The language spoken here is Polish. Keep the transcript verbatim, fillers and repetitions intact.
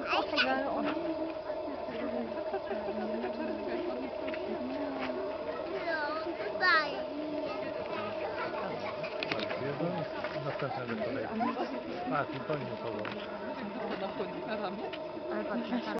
Następne do kolejki. Patrz, i to nie podoba. Ale patrz,